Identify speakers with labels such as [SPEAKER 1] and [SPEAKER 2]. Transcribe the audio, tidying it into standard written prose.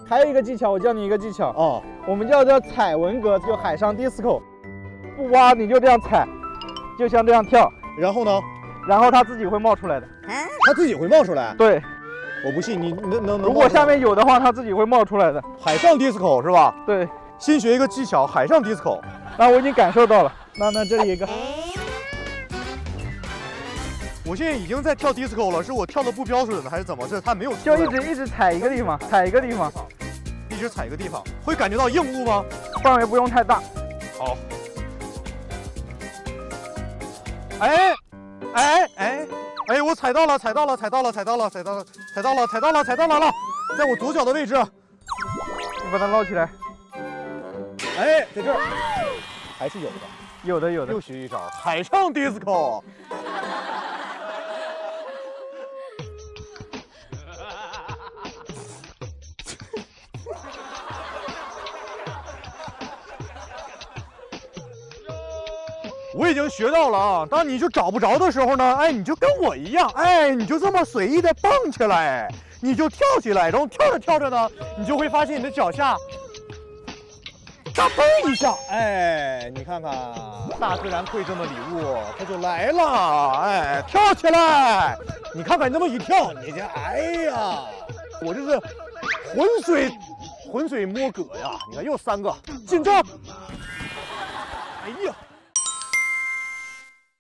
[SPEAKER 1] 还有一个技巧，我教你一个技巧
[SPEAKER 2] 哦，
[SPEAKER 1] 我们叫做踩文革，就海上 disco， 不挖你就这样踩，就像这样跳，
[SPEAKER 2] 然后呢？
[SPEAKER 1] 然后它自己会冒出来的。
[SPEAKER 2] 它自己会冒出来？
[SPEAKER 1] 对，
[SPEAKER 2] 我不信，你能。
[SPEAKER 1] 如果下面有的话，它自己会冒出来的。
[SPEAKER 2] 海上 disco 是吧？
[SPEAKER 1] 对，
[SPEAKER 2] 新学一个技巧，海上 disco。
[SPEAKER 1] 那我已经感受到了。那这里一个。
[SPEAKER 2] 我现在已经在跳 disco 了，是我跳的不标准还是怎么？是它没有
[SPEAKER 1] 就一直踩一个地方，踩一个地方，
[SPEAKER 2] 一直踩一个地方，会感觉到硬物吗？
[SPEAKER 1] 范围不用太大。
[SPEAKER 2] 好。哎，我踩到了，踩到了，在我左脚的位置。
[SPEAKER 1] 你把它捞起来。
[SPEAKER 2] 哎，在这儿，还是有的。
[SPEAKER 1] 有的。
[SPEAKER 2] 又学一招，海上 disco。我已经学到了啊！当你就找不着的时候呢，哎，你就跟我一样，哎，你就这么随意的蹦起来，你就跳起来，然后跳着跳着呢，你就会发现你的脚下，嘎嘣一下，哎，你看看大自然馈赠的礼物，它就来了，哎，跳起来，你看看你那么一跳，你这，哎呀，我这是浑水摸蛤呀！你看又3个，紧张，哎呀。